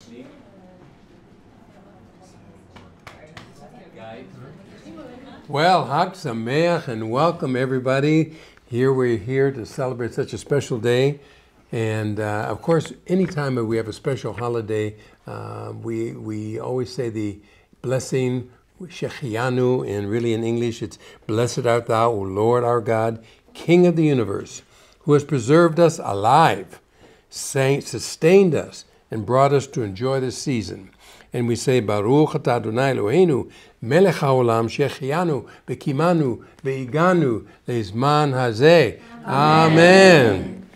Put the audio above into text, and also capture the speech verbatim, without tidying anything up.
Well, Hag Sameach, and welcome everybody. Here we're here to celebrate such a special day. And uh, of course, anytime we have a special holiday, uh, we we always say the blessing, Shechianu, and really in English it's, blessed art thou, O Lord our God, King of the universe, who has preserved us alive, sustained us, and brought us to enjoy this season. And we say, Baruch atah Adonai Eloheinu, melech haolam, shechianu, v'kimanu, v'iganu, leizman hazeh. Amen.